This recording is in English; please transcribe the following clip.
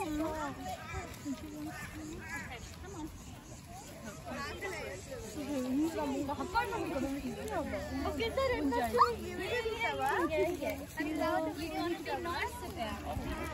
의미가 뭔가 가까이 보니까 너무 신기하다. Okay, so let's see. You will be the one. Yeah. And now you want to be nice to them.